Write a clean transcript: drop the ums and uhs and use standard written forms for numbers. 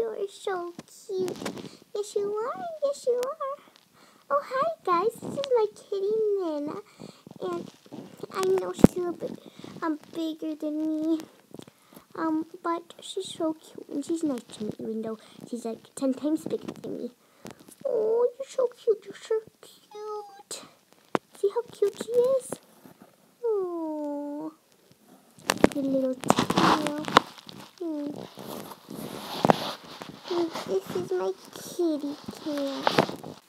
You're so cute. Yes, you are. Yes, you are. Oh, hi, guys. This is my kitty, Leona. And I know she's a little bit bigger than me. But she's so cute. And she's nice to me, even though she's like 10 times bigger than me. Oh, you're so cute. You're so cute. See how cute she is? Oh, your little tail. This is my kitty tail.